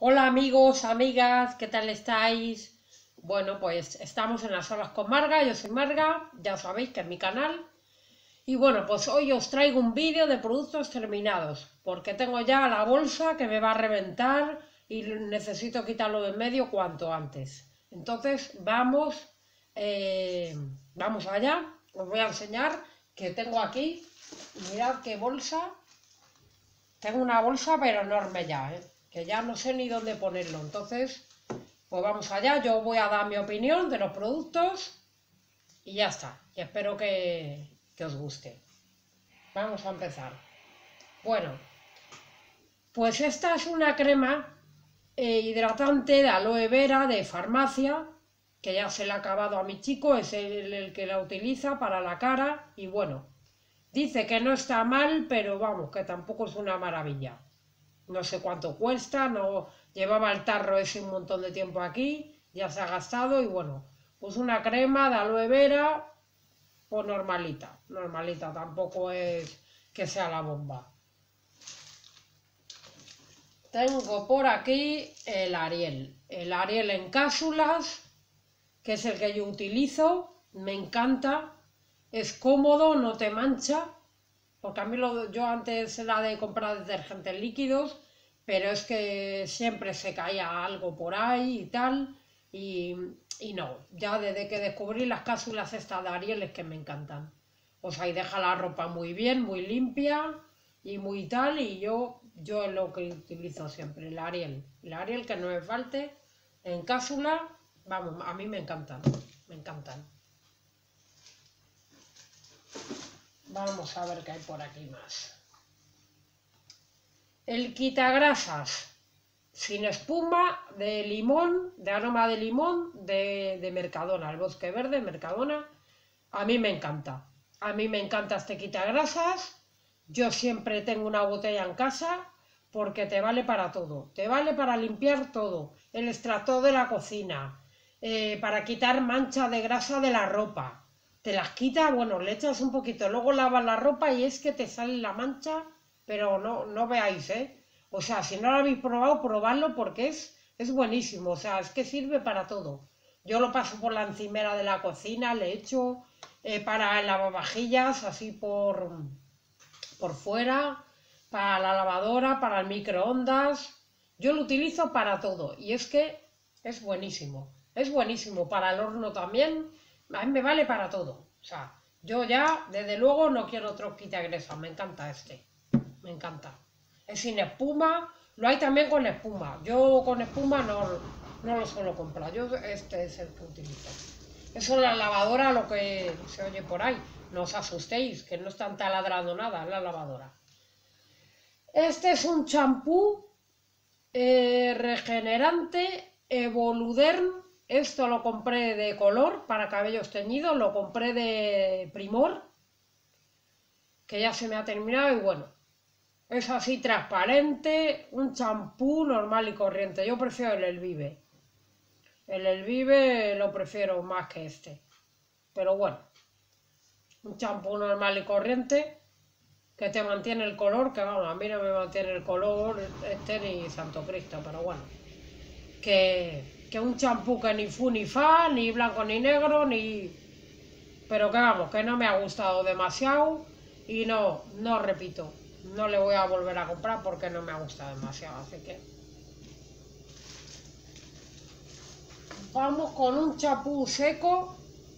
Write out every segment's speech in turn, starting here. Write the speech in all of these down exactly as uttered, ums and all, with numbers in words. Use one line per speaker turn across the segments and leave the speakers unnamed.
Hola amigos, amigas, ¿qué tal estáis? Bueno, pues estamos en las olas con Marga, yo soy Marga, ya sabéis que es mi canal. Y bueno, pues hoy os traigo un vídeo de productos terminados, porque tengo ya la bolsa que me va a reventar y necesito quitarlo de en medio cuanto antes. Entonces vamos, eh, vamos allá, os voy a enseñar que tengo aquí, mirad qué bolsa. Tengo una bolsa pero enorme ya, ¿eh? Que ya no sé ni dónde ponerlo. Entonces, pues vamos allá. Yo voy a dar mi opinión de los productos y ya está. Y espero que, que os guste. Vamos a empezar. Bueno, pues esta es una crema eh, hidratante de aloe vera de farmacia, que ya se la ha acabado a mi chico, es el, el que la utiliza para la cara y bueno, dice que no está mal, pero vamos, que tampoco es una maravilla. No sé cuánto cuesta, no llevaba el tarro ese un montón de tiempo aquí, ya se ha gastado y bueno, pues una crema de aloe vera, pues normalita, normalita, tampoco es que sea la bomba. Tengo por aquí el Ariel, el Ariel en cápsulas, que es el que yo utilizo, me encanta, es cómodo, no te mancha, porque a mí lo, yo antes era de comprar detergentes líquidos, pero es que siempre se caía algo por ahí y tal, y, y no, ya desde que descubrí las cápsulas estas de Ariel es que me encantan. O sea, y deja la ropa muy bien, muy limpia y muy tal, y yo, yo es lo que utilizo siempre, el Ariel. El Ariel que no me falte en cápsula, vamos, a mí me encantan, me encantan. Vamos a ver qué hay por aquí más. El quitagrasas sin espuma de limón, de aroma de limón, de, de Mercadona, el Bosque Verde, Mercadona. A mí me encanta. A mí me encanta este quitagrasas. Yo siempre tengo una botella en casa porque te vale para todo. Te vale para limpiar todo. El extractor de la cocina, eh, para quitar mancha de grasa de la ropa. Te las quita, bueno, le echas un poquito, luego lavas la ropa y es que te sale la mancha, pero no, no veáis, ¿eh? O sea, si no lo habéis probado, probadlo porque es, es buenísimo, o sea, es que sirve para todo. Yo lo paso por la encimera de la cocina, le echo eh, para el lavavajillas, así por, por fuera, para la lavadora, para el microondas. Yo lo utilizo para todo y es que es buenísimo, es buenísimo, para el horno también. A mí me vale para todo. O sea, yo ya, desde luego, no quiero otro quitagrasas. Me encanta este. Me encanta. Es sin espuma. Lo hay también con espuma. Yo con espuma no, no lo suelo comprar. Yo este es el que utilizo. Eso es la lavadora, lo que se oye por ahí. No os asustéis, que no están taladrando nada, es la lavadora. Este es un champú eh, regenerante Evoluderm. Esto lo compré de color para cabellos teñidos, lo compré de Primor, que ya se me ha terminado y bueno, es así transparente, un champú normal y corriente. Yo prefiero el Elvive. El Elvive lo prefiero más que este. Pero bueno, un champú normal y corriente que te mantiene el color, que vamos, a mí no me mantiene el color este ni Santo Cristo, pero bueno, que... que un champú que ni fu ni fa, ni blanco ni negro, ni... Pero que vamos, que no me ha gustado demasiado y no, no repito, no le voy a volver a comprar porque no me ha gustado demasiado, así que... Vamos con un champú seco,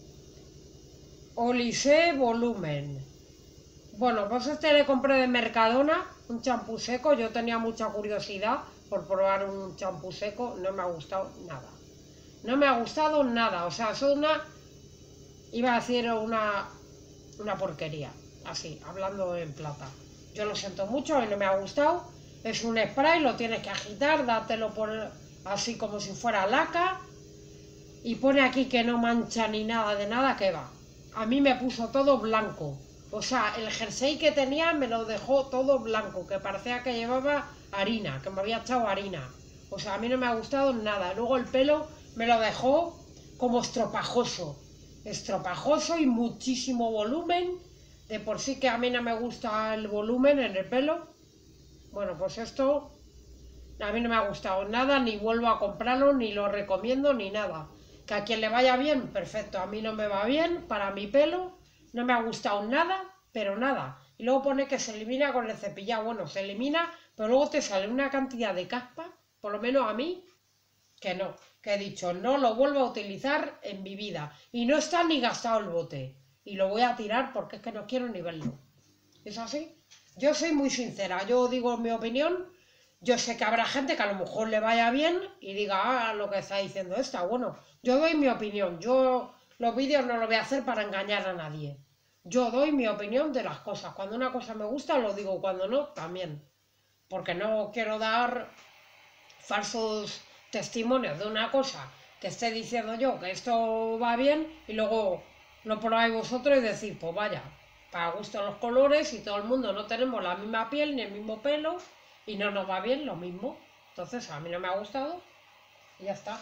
Olise Volumen. Bueno, pues este le compré de Mercadona, un champú seco, yo tenía mucha curiosidad por probar un champú seco, no me ha gustado nada. No me ha gustado nada, o sea, es una, iba a decir una, una porquería, así, hablando en plata. Yo lo siento mucho y no me ha gustado. Es un spray, lo tienes que agitar, dártelo por así como si fuera laca. Y pone aquí que no mancha ni nada de nada, que va. A mí me puso todo blanco. O sea, el jersey que tenía me lo dejó todo blanco, que parecía que llevaba harina, que me había echado harina. O sea, a mí no me ha gustado nada. Luego el pelo me lo dejó como estropajoso. Estropajoso y muchísimo volumen. De por sí que a mí no me gusta el volumen en el pelo. Bueno, pues esto A mí no me ha gustado nada, ni vuelvo a comprarlo, ni lo recomiendo, ni nada. Que a quien le vaya bien, perfecto. A mí no me va bien, para mi pelo, no me ha gustado nada, pero nada. Y luego pone que se elimina con el cepillado. Bueno, se elimina, pero luego te sale una cantidad de caspa, por lo menos a mí, que no. Que he dicho, no lo vuelvo a utilizar en mi vida. Y no está ni gastado el bote. Y lo voy a tirar porque es que no quiero ni verlo. ¿Es así? Yo soy muy sincera, yo digo mi opinión. Yo sé que habrá gente que a lo mejor le vaya bien y diga, ah, lo que está diciendo esta. Bueno, yo doy mi opinión. Yo los vídeos no los voy a hacer para engañar a nadie. Yo doy mi opinión de las cosas. Cuando una cosa me gusta, lo digo. Cuando no, también. Porque no quiero dar falsos testimonios de una cosa que esté diciendo yo que esto va bien y luego lo probáis vosotros y decís, pues vaya, para gusto los colores y todo el mundo no tenemos la misma piel ni el mismo pelo y no nos va bien lo mismo. Entonces a mí no me ha gustado y ya está.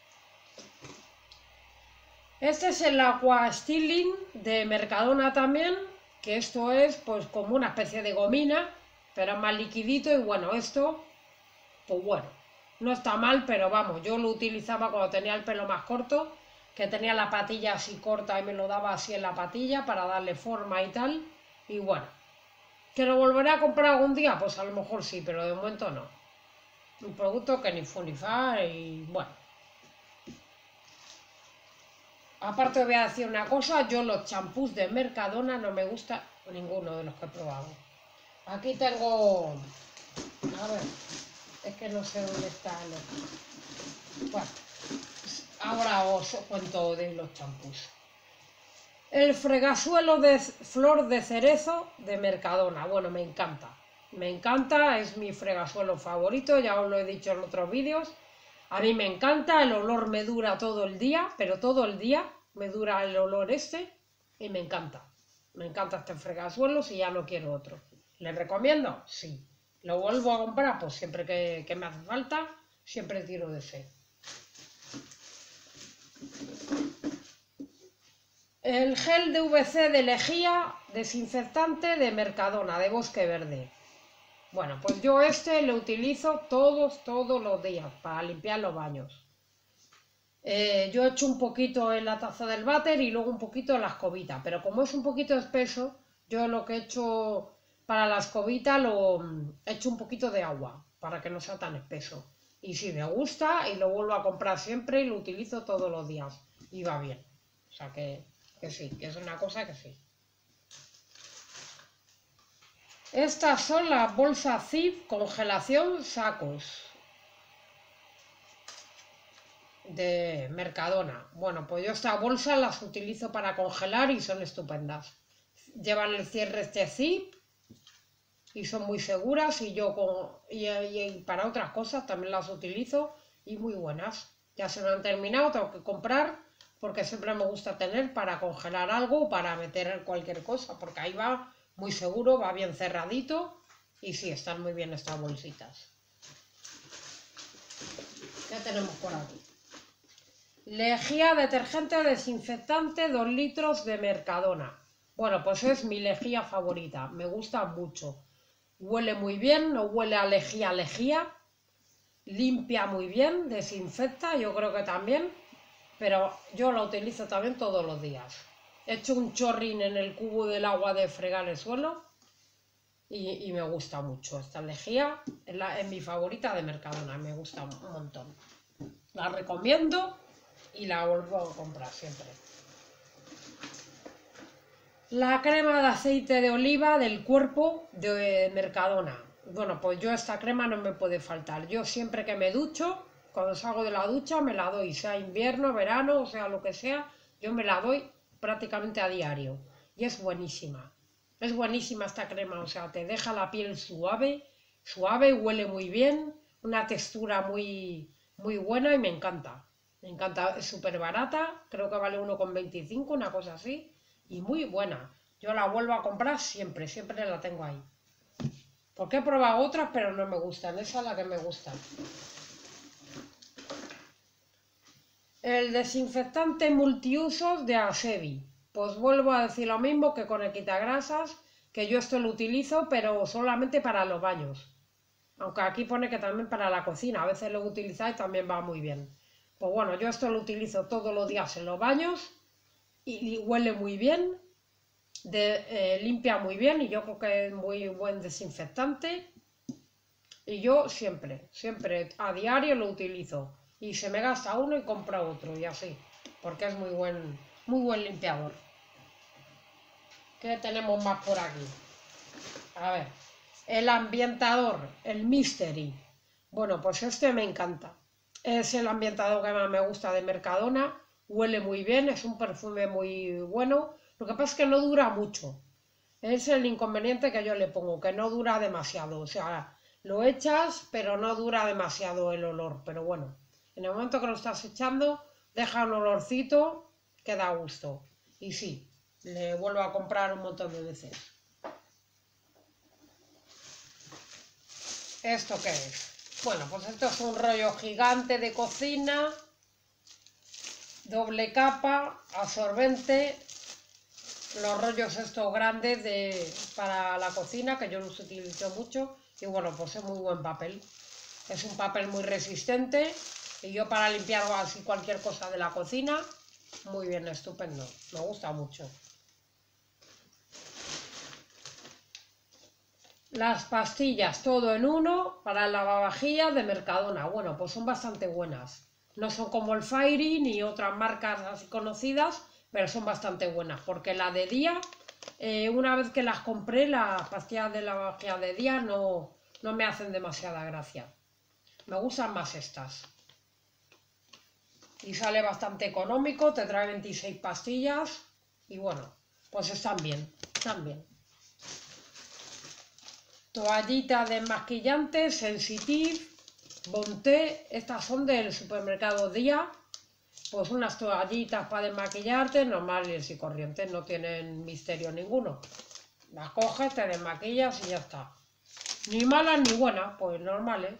Este es el Aqua Styling de Mercadona también, que esto es pues como una especie de gomina, pero más liquidito y bueno, esto, pues bueno, no está mal, pero vamos, yo lo utilizaba cuando tenía el pelo más corto, que tenía la patilla así corta y me lo daba así en la patilla para darle forma y tal, y bueno. ¿Que lo volveré a comprar algún día? Pues a lo mejor sí, pero de momento no. Un producto que ni fu ni fa y bueno. Aparte voy a decir una cosa, yo los champús de Mercadona no me gusta ninguno de los que he probado. Aquí tengo... A ver, es que no sé dónde está el... Bueno, ahora os cuento de los champús. El fregasuelo de flor de cerezo de Mercadona. Bueno, me encanta. Me encanta, es mi fregasuelo favorito, ya os lo he dicho en otros vídeos. A mí me encanta, el olor me dura todo el día, pero todo el día me dura el olor este y me encanta. Me encanta este fregasuelo y ya no quiero otro. ¿Le recomiendo? Sí. ¿Lo vuelvo a comprar? Pues siempre que, que me hace falta, siempre tiro de ese. El gel de V C de lejía desinfectante de Mercadona, de Bosque Verde. Bueno, pues yo este lo utilizo todos, todos los días para limpiar los baños. Eh, yo echo un poquito en la taza del váter y luego un poquito en la escobita, pero como es un poquito espeso, yo lo que he hecho para la escobita lo echo un poquito de agua para que no sea tan espeso. Y si me gusta y lo vuelvo a comprar siempre y lo utilizo todos los días y va bien. O sea que... que sí, que es una cosa que sí. Estas son las bolsas Zip congelación sacos de Mercadona. Bueno, pues yo estas bolsas las utilizo para congelar y son estupendas. Llevan el cierre este Zip y son muy seguras y yo con, y, y para otras cosas también las utilizo y muy buenas. Ya se me han terminado, tengo que comprar porque siempre me gusta tener para congelar algo o para meter cualquier cosa, porque ahí va muy seguro, va bien cerradito y sí, están muy bien estas bolsitas. ¿Qué tenemos por aquí? Lejía detergente desinfectante dos litros de Mercadona. Bueno, pues es mi lejía favorita, me gusta mucho. Huele muy bien, no huele a lejía lejía, limpia muy bien, desinfecta, yo creo que también. Pero yo la utilizo también todos los días. He hecho un chorrín en el cubo del agua de fregar el suelo y, y me gusta mucho. Esta lejía es, la, es mi favorita de Mercadona, me gusta un montón. La recomiendo y la vuelvo a comprar siempre. La crema de aceite de oliva del cuerpo de Mercadona. Bueno, pues yo esta crema no me puede faltar. Yo siempre que me ducho... Cuando salgo de la ducha me la doy, sea invierno, verano, o sea lo que sea, yo me la doy prácticamente a diario. Y es buenísima. Es buenísima esta crema, o sea, te deja la piel suave, suave, huele muy bien, una textura muy, muy buena y me encanta. Me encanta, es súper barata, creo que vale uno con veinticinco, una cosa así, y muy buena. Yo la vuelvo a comprar siempre, siempre la tengo ahí. Porque he probado otras, pero no me gustan, esa es la que me gusta. El desinfectante multiusos de Asevi. Pues vuelvo a decir lo mismo que con el quitagrasas, que yo esto lo utilizo, pero solamente para los baños. Aunque aquí pone que también para la cocina, a veces lo utilizáis y también va muy bien. Pues bueno, yo esto lo utilizo todos los días en los baños y, y huele muy bien, de, eh, limpia muy bien y yo creo que es muy buen desinfectante. Y yo siempre, siempre a diario lo utilizo. Y se me gasta uno y compro otro y así, porque es muy buen, muy buen limpiador. ¿Qué tenemos más por aquí? A ver, el ambientador, el Mystery. Bueno, pues este me encanta. Es el ambientador que más me gusta de Mercadona. Huele muy bien, es un perfume muy bueno. Lo que pasa es que no dura mucho. Es el inconveniente que yo le pongo, que no dura demasiado. O sea, lo echas, pero no dura demasiado el olor. Pero bueno, en el momento que lo estás echando, deja un olorcito que da gusto. Y sí, le vuelvo a comprar un montón de veces. ¿Esto qué es? Bueno, pues esto es un rollo gigante de cocina, doble capa, absorbente, los rollos estos grandes de, para la cocina, que yo los utilizo mucho, y bueno, pues es muy buen papel. Es un papel muy resistente, y yo para limpiar así cualquier cosa de la cocina, muy bien, estupendo, me gusta mucho. Las pastillas todo en uno para el lavavajillas de Mercadona. Bueno, pues son bastante buenas. No son como el Fairy ni otras marcas así conocidas, pero son bastante buenas. Porque la de día, eh, una vez que las compré, las pastillas de lavavajillas de día no, no me hacen demasiada gracia. Me gustan más estas. Y sale bastante económico, te trae veintiséis pastillas. Y bueno, pues están bien, están bien. Toallita desmaquillante, Sensitive, Bonté, estas son del supermercado Día, pues unas toallitas para desmaquillarte, normales y corrientes, no tienen misterio ninguno. Las coges, te desmaquillas y ya está. Ni malas ni buenas, pues normales.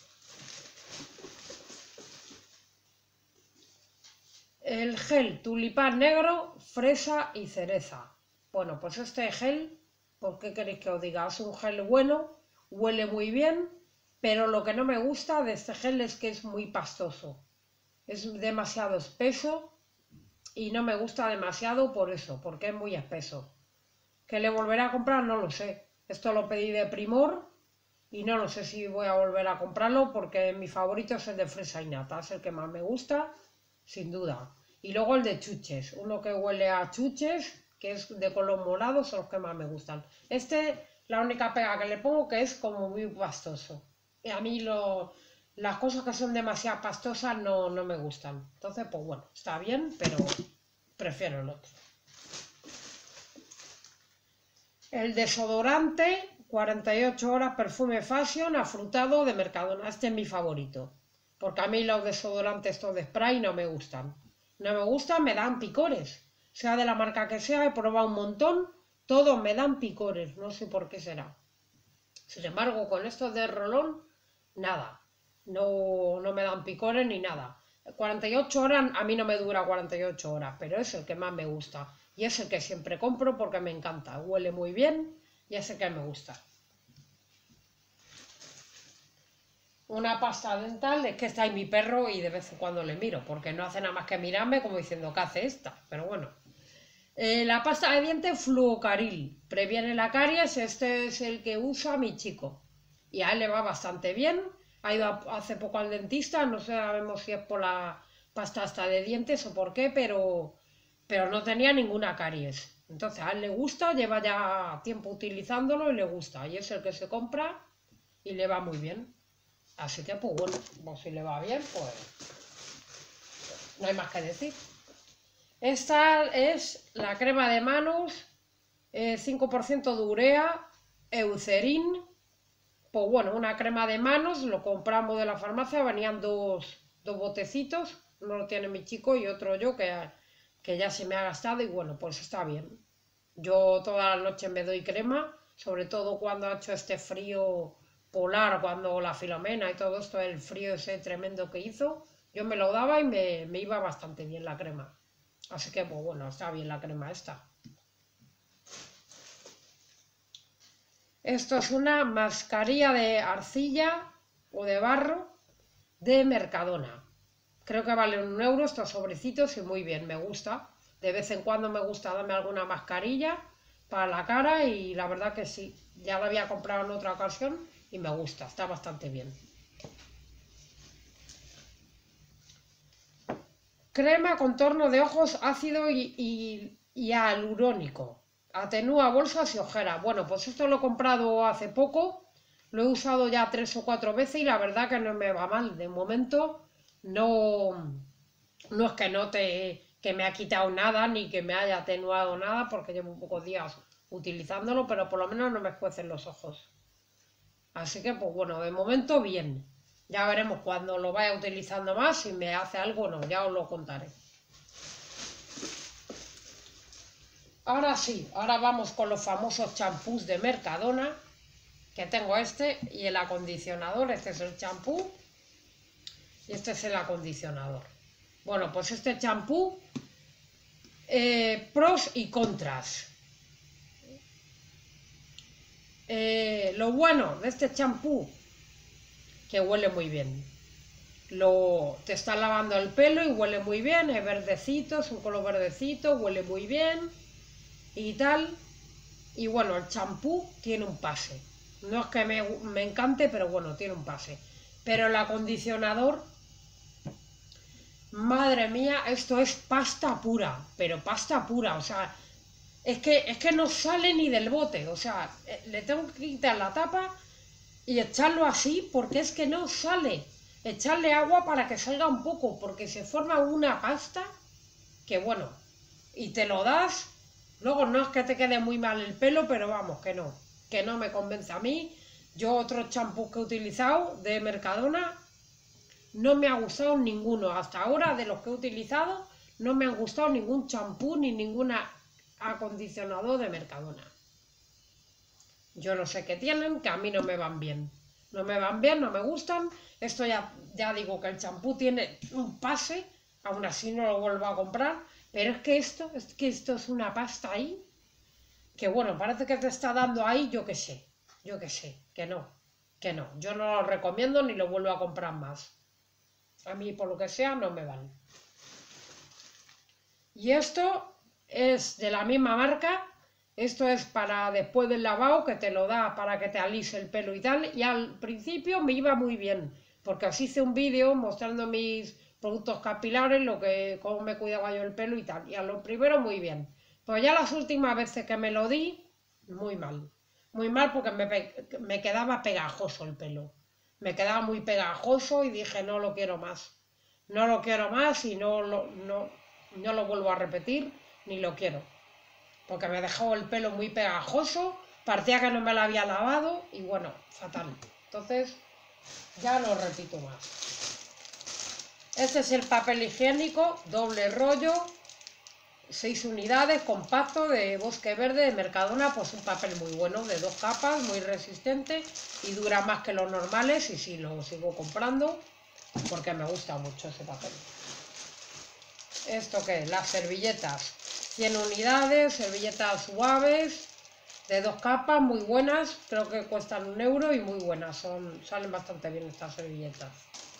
El gel tulipán negro, fresa y cereza. Bueno, pues este gel, ¿por qué queréis que os diga? Es un gel bueno, huele muy bien, pero lo que no me gusta de este gel es que es muy pastoso. Es demasiado espeso y no me gusta demasiado por eso, porque es muy espeso. ¿Que le volveré a comprar? No lo sé. Esto lo pedí de Primor y no lo sé si voy a volver a comprarlo porque mi favorito es el de fresa y nata, es el que más me gusta, sin duda. Y luego el de chuches, uno que huele a chuches, que es de color morado, son los que más me gustan. Este, la única pega que le pongo que es como muy pastoso. Y a mí lo, las cosas que son demasiado pastosas no, no me gustan. Entonces, pues bueno, está bien, pero prefiero el otro. El desodorante, cuarenta y ocho horas Perfume Fashion, afrutado de Mercadona. Este es mi favorito. Porque a mí los desodorantes estos de spray no me gustan. No me gustan, me dan picores. Sea de la marca que sea, he probado un montón. Todos me dan picores. No sé por qué será. Sin embargo, con estos de rolón, nada. No, no me dan picores ni nada. cuarenta y ocho horas, a mí no me dura cuarenta y ocho horas, pero es el que más me gusta. Y es el que siempre compro porque me encanta. Huele muy bien y es el que me gusta. Una pasta dental, es que está ahí mi perro y de vez en cuando le miro, porque no hace nada más que mirarme como diciendo, ¿qué hace esta? Pero bueno. Eh, la pasta de dientes Fluocaril. Previene la caries, este es el que usa mi chico. Y a él le va bastante bien. Ha ido a- hace poco al dentista, no sabemos si es por la pasta hasta de dientes o por qué, pero, pero no tenía ninguna caries. Entonces a él le gusta, lleva ya tiempo utilizándolo y le gusta. Y es el que se compra y le va muy bien. Así que pues bueno, pues si le va bien, pues no hay más que decir. Esta es la crema de manos, eh, cinco por ciento de urea, Eucerin. Pues bueno, una crema de manos, lo compramos de la farmacia, venían dos, dos botecitos, uno lo tiene mi chico y otro yo que, que ya se me ha gastado y bueno, pues está bien. Yo todas las noches me doy crema, sobre todo cuando ha hecho este frío polar, cuando la Filomena y todo esto, el frío ese tremendo que hizo, yo me lo daba y me, me iba bastante bien la crema. Así que pues bueno, está bien la crema esta. Esto es una mascarilla de arcilla o de barro de Mercadona. Creo que vale un euro estos sobrecitos y muy bien, me gusta. De vez en cuando me gusta darme alguna mascarilla para la cara y la verdad que sí, ya la había comprado en otra ocasión y me gusta, está bastante bien. Crema contorno de ojos ácido y, y, y hialurónico. Atenúa bolsas y ojeras. Bueno, pues esto lo he comprado hace poco, lo he usado ya tres o cuatro veces y la verdad que no me va mal. De momento no, no es que note que me ha quitado nada ni que me haya atenuado nada porque llevo pocos días utilizándolo, pero por lo menos no me escuecen los ojos. Así que pues bueno, de momento bien. Ya veremos cuando lo vaya utilizando más, si me hace algo o no, ya os lo contaré. Ahora sí, ahora vamos con los famosos champús de Mercadona, que tengo este y el acondicionador. Este es el champú y este es el acondicionador. Bueno, pues este champú, eh, pros y contras. Eh, lo bueno de este champú, que huele muy bien. Lo, te está lavando el pelo y huele muy bien, es verdecito, es un color verdecito, huele muy bien y tal. Y bueno, el champú tiene un pase. No es que me, me encante, pero bueno, tiene un pase. Pero el acondicionador, madre mía, esto es pasta pura, pero pasta pura, o sea, es que, es que no sale ni del bote, o sea, le tengo que quitar la tapa y echarlo así porque es que no sale. Echarle agua para que salga un poco, porque se forma una pasta que bueno, y te lo das, luego no es que te quede muy mal el pelo, pero vamos, que no, que no me convence a mí. Yo otros champús que he utilizado de Mercadona no me ha gustado ninguno, hasta ahora de los que he utilizado no me han gustado ningún champú ni ningún acondicionador de Mercadona. Yo no sé qué tienen, que a mí no me van bien. No me van bien, no me gustan. Esto ya, ya digo que el champú tiene un pase, aún así no lo vuelvo a comprar. Pero es que esto, es que esto es una pasta ahí, que bueno, parece que te está dando ahí, yo qué sé, yo qué sé, que no, que no. Yo no lo recomiendo ni lo vuelvo a comprar más. A mí, por lo que sea, no me vale. Y esto es de la misma marca. Esto es para después del lavado, que te lo da para que te alise el pelo y tal. Y al principio me iba muy bien, porque os hice un vídeo mostrando mis productos capilares, lo que, cómo me cuidaba yo el pelo y tal. Y a lo primero muy bien. Pues ya las últimas veces que me lo di, muy mal. Muy mal porque me, me quedaba pegajoso el pelo. Me quedaba muy pegajoso y dije no lo quiero más. No lo quiero más y no lo, no, no lo vuelvo a repetir, ni lo quiero. Porque me dejó el pelo muy pegajoso, parecía que no me lo había lavado y bueno, fatal. Entonces, ya no repito más. Este es el papel higiénico, doble rollo, seis unidades, compacto, de Bosque Verde, de Mercadona, pues un papel muy bueno, de dos capas, muy resistente y dura más que los normales y sí, lo sigo comprando porque me gusta mucho ese papel. ¿Esto qué es? Las servilletas. cien unidades, servilletas suaves, de dos capas, muy buenas, creo que cuestan un euro y muy buenas, son, salen bastante bien estas servilletas.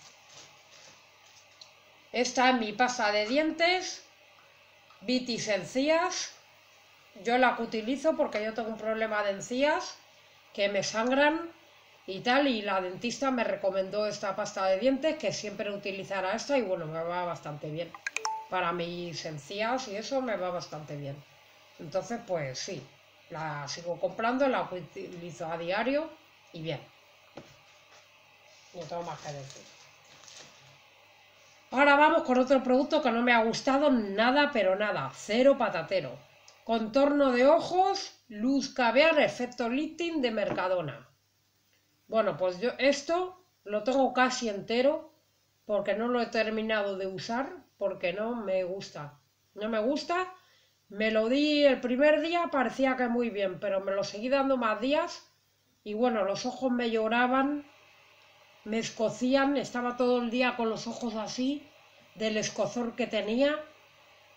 Esta es mi pasta de dientes, Vitis Encías, yo la que utilizo porque yo tengo un problema de encías, que me sangran y tal, y la dentista me recomendó esta pasta de dientes, que siempre utilizará esta y bueno, me va bastante bien. Para mis encías y eso me va bastante bien. Entonces, pues sí, la sigo comprando, la utilizo a diario y bien. No tengo más que decir. Ahora vamos con otro producto que no me ha gustado nada, pero nada. Cero patatero. Contorno de ojos, luz caviar, efecto lifting de Mercadona. Bueno, pues yo esto lo tengo casi entero porque no lo he terminado de usar, porque no me gusta. No me gusta, me lo di el primer día, parecía que muy bien, pero me lo seguí dando más días y bueno, los ojos me lloraban, me escocían, estaba todo el día con los ojos así, del escozor que tenía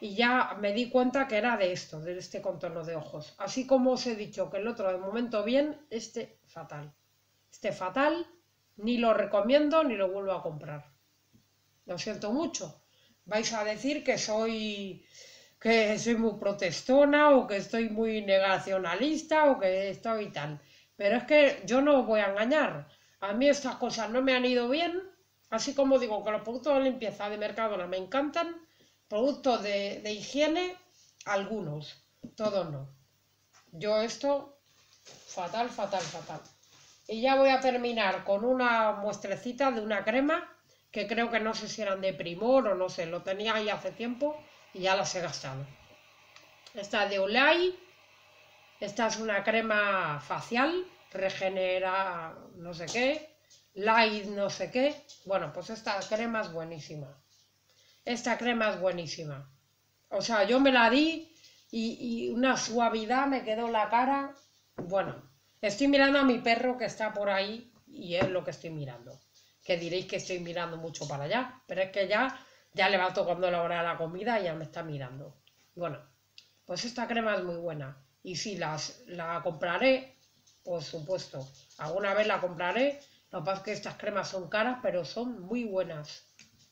y ya me di cuenta que era de esto, de este contorno de ojos. Así como os he dicho que el otro de momento bien, este fatal. Este fatal, ni lo recomiendo ni lo vuelvo a comprar. Lo siento mucho. Vais a decir que soy que soy muy protestona o que estoy muy negacionalista o que estoy tal. Pero es que yo no os voy a engañar. A mí estas cosas no me han ido bien. Así como digo que los productos de limpieza de Mercadona me encantan, productos de, de higiene, algunos, todos no. Yo esto, fatal, fatal, fatal. Y ya voy a terminar con una muestrecita de una crema que creo que no sé si eran de Primor o no sé, lo tenía ahí hace tiempo y ya las he gastado. Esta es de Olay, esta es una crema facial, regenera no sé qué, light no sé qué. Bueno, pues esta crema es buenísima. Esta crema es buenísima. O sea, yo me la di y, y una suavidad me quedó la cara. Bueno, estoy mirando a mi perro que está por ahí y es lo que estoy mirando. Que diréis que estoy mirando mucho para allá, pero es que ya, ya le va tocando la hora de la comida y ya me está mirando. Bueno, pues esta crema es muy buena. Y si las, la compraré, por supuesto, alguna vez la compraré. Lo que pasa es que estas cremas son caras, pero son muy buenas.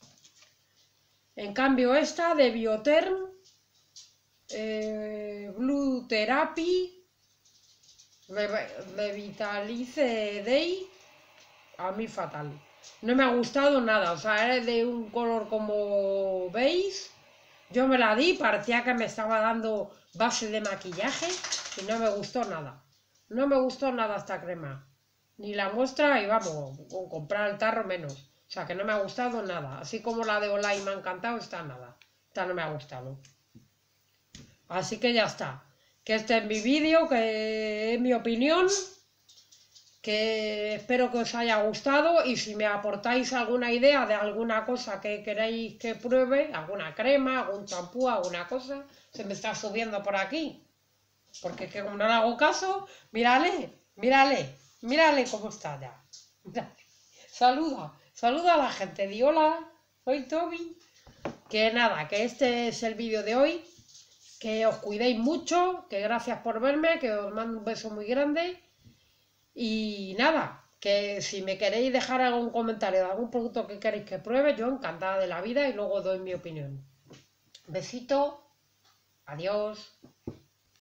En cambio esta de Bioterm, eh, Blue Therapy, Revitalize Day, a mí fatal. No me ha gustado nada, o sea, es de un color como veis. Yo me la di, parecía que me estaba dando base de maquillaje y no me gustó nada. No me gustó nada esta crema. Ni la muestra y vamos, con comprar el tarro menos. O sea, que no me ha gustado nada. Así como la de Olay me ha encantado, esta nada. Esta no me ha gustado. Así que ya está. Que este es mi vídeo, que es mi opinión. Que espero que os haya gustado y si me aportáis alguna idea de alguna cosa que queréis que pruebe, alguna crema, algún champú, alguna cosa, se me está subiendo por aquí. Porque es que como no le hago caso, mírale, mírale, mírale cómo está ya. Saluda, saluda a la gente, di hola, soy Toby. Que nada, que este es el vídeo de hoy, que os cuidéis mucho, que gracias por verme, que os mando un beso muy grande. Y nada, que si me queréis dejar algún comentario de algún producto que queréis que pruebe, yo encantada de la vida y luego doy mi opinión. Besito, adiós.